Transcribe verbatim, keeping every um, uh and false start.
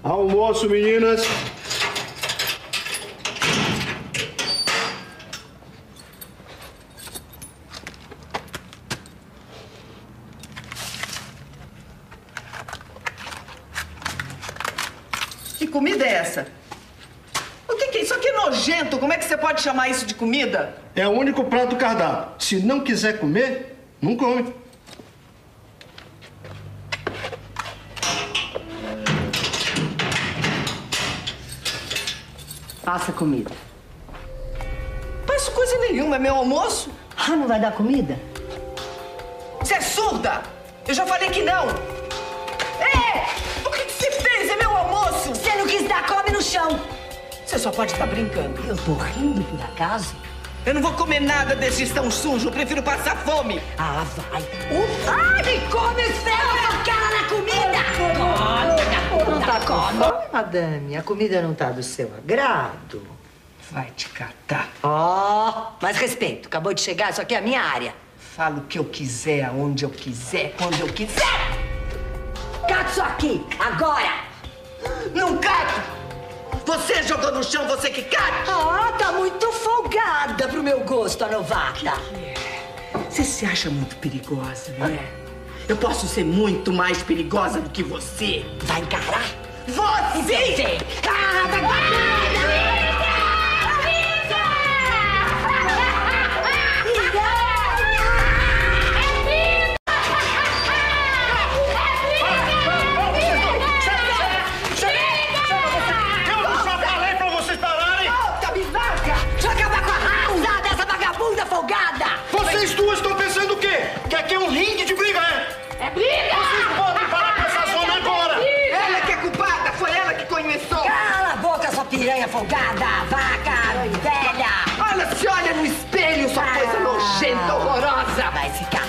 Almoço, meninas. Que comida é essa? O que que é isso aqui? É nojento. Como é que você pode chamar isso de comida? É o único prato do cardápio. Se não quiser comer, não come. Faça comida. Faço coisa nenhuma, é meu almoço. Ah, não vai dar comida? Você é surda? Eu já falei que não. É! O que que você fez? É meu almoço. Você não quis dar, come no chão. Você só pode estar brincando. Eu tô rindo por acaso? Eu não vou comer nada desse tão sujo. Eu prefiro passar fome. Ah, vai. Ufa. Ai, come ferro, cara na comida. Come, Não tá com fome, madame? A comida não tá do seu agrado? Vai te catar. Ó, oh, mas respeito. Acabou de chegar, isso aqui é a minha área. Falo o que eu quiser, aonde eu quiser, quando eu quiser. Cata isso aqui, agora. Não cato. Você jogou no chão, você que cata. Ah, tá muito folgada pro meu gosto, a novata. Você se acha muito perigosa, não é? Eu posso ser muito mais perigosa do que você. Vai encarar? Você! Vem! Cara da guarda! Vocês duas estão pensando o quê? Que aqui é um ringue de briga, é? É briga! Vocês podem parar com essa zona agora! Ela que é culpada, foi ela que começou! Cala a boca, sua piranha folgada, vaca, velha! Olha, se olha no espelho, sua coisa nojenta, horrorosa! Vai ficar